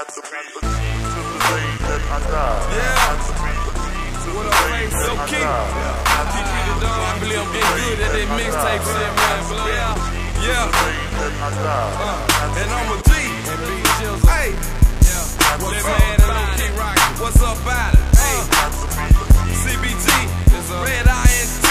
What up, man? So keep it done. I believe I'm getting good at that mixtape shit, man. Yeah. And I'm a G. Hey. What's up, what's up, about it? Hey. CBG. Red INT.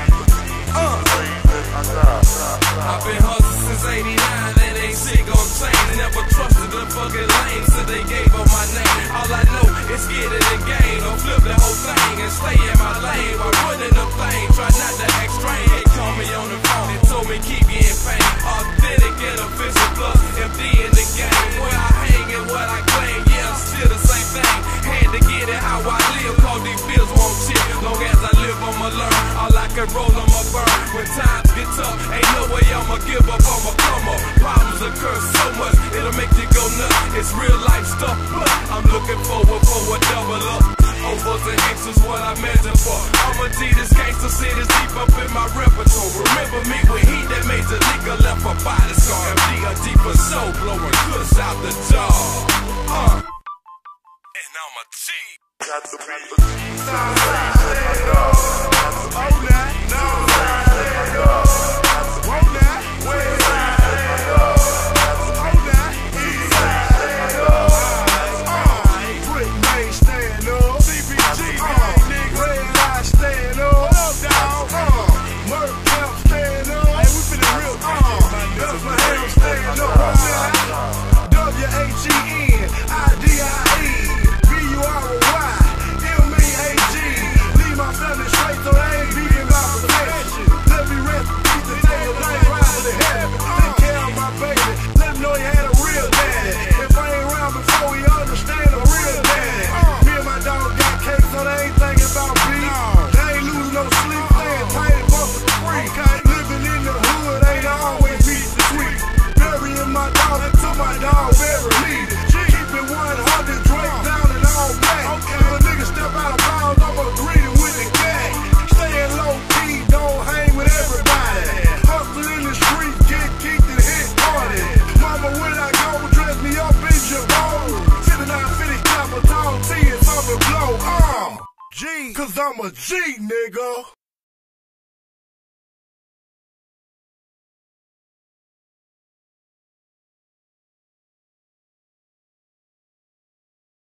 I've been hustling since '89. That ain't shit gon' change. Never trusted the fucking lame, so they gave up my name. All I know is get it and gain. Don't flip the whole thing and stay in my lane. While running the plane, try not to act strange. They called me on the phone and told me keep getting paid. Authentic and official plus MD in the game. Where I hang and what I claim, yeah, I'm still the same thing. Had to get it how I live, cause these bills won't shit. Long as I live, I'ma learn. All I can roll, I'ma burn. When times get tough, ain't no way I'ma give up, I'ma come up. Problems occur so much, it'll make you go nuts. It's real life stuff, but I'm looking forward for a double up. Overs and X's what I measure for. I'ma G this gangster shit is deep up in my repertoire. Remember me when he that major nigga left a body scar. MD a deeper soul blowing kush out the jaw. And I'm a G. Got to be Cause I'm a G, nigga.